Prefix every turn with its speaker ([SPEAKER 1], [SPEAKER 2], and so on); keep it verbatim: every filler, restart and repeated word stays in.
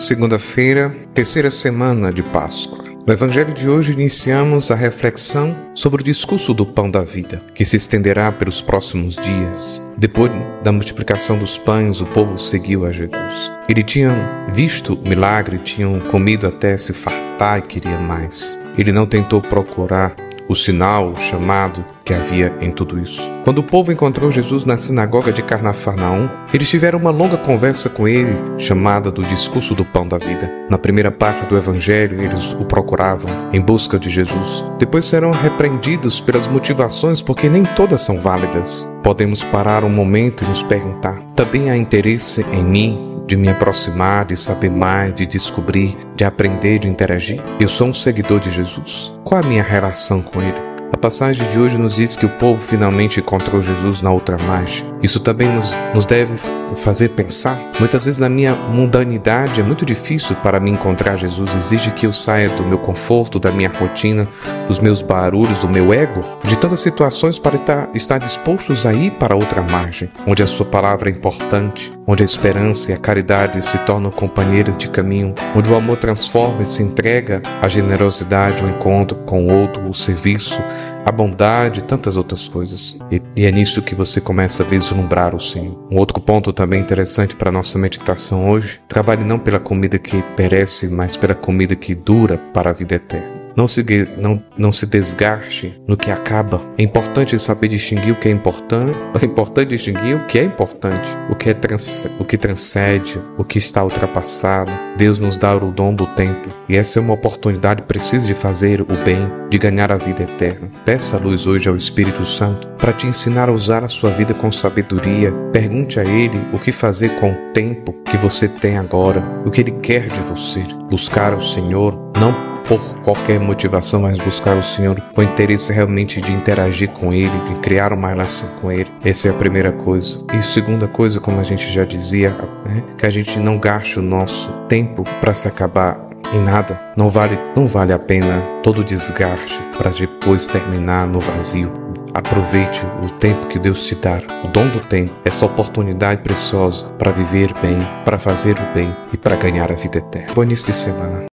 [SPEAKER 1] segunda-feira, terceira semana de Páscoa. No Evangelho de hoje iniciamos a reflexão sobre o discurso do pão da vida, que se estenderá pelos próximos dias. Depois da multiplicação dos pães, o povo seguiu a Jesus. Eles tinham visto o milagre, tinham comido até se fartar e queriam mais. Ele não tentou procurar o sinal, o chamado que havia em tudo isso. Quando o povo encontrou Jesus na sinagoga de Cafarnaum, eles tiveram uma longa conversa com ele, chamada do discurso do pão da vida. Na primeira parte do evangelho, eles o procuravam em busca de Jesus. Depois serão repreendidos pelas motivações, porque nem todas são válidas. Podemos parar um momento e nos perguntar: também há interesse em mim? De me aproximar, de saber mais, de descobrir, de aprender, de interagir? Eu sou um seguidor de Jesus. Qual a minha relação com ele? A passagem de hoje nos diz que o povo finalmente encontrou Jesus na outra margem. Isso também nos, nos deve fazer pensar. Muitas vezes na minha mundanidade é muito difícil para mim encontrar Jesus. Exige que eu saia do meu conforto, da minha rotina, dos meus barulhos, do meu ego, de tantas situações para estar, estar dispostos a ir para outra margem, onde a sua palavra é importante, onde a esperança e a caridade se tornam companheiras de caminho, onde o amor transforma e se entrega, a generosidade, o encontro com o outro, o serviço, a bondade e tantas outras coisas. E, e é nisso que você começa a vislumbrar o Senhor. Um outro ponto também interessante para a nossa meditação hoje: trabalhe não pela comida que perece, mas pela comida que dura para a vida eterna. Não se, não, não se desgaste no que acaba. É importante saber distinguir o que é importante. É importante distinguir o que é importante, o que, é trans, o que transcende, o que está ultrapassado. Deus nos dá o dom do tempo, e essa é uma oportunidade precisa de fazer o bem, de ganhar a vida eterna. Peça a luz hoje ao Espírito Santo para te ensinar a usar a sua vida com sabedoria. Pergunte a Ele o que fazer com o tempo que você tem agora, o que Ele quer de você. Buscar o Senhor, não por qualquer motivação, mas buscar o Senhor com interesse realmente de interagir com Ele, de criar uma relação com Ele. Essa é a primeira coisa. E a segunda coisa, como a gente já dizia, né, que a gente não gaste o nosso tempo para se acabar em nada. Não vale, não vale a pena todo o desgaste para depois terminar no vazio. Aproveite o tempo que Deus te dá, o dom do tempo, essa oportunidade preciosa para viver bem, para fazer o bem e para ganhar a vida eterna. Bom início de semana.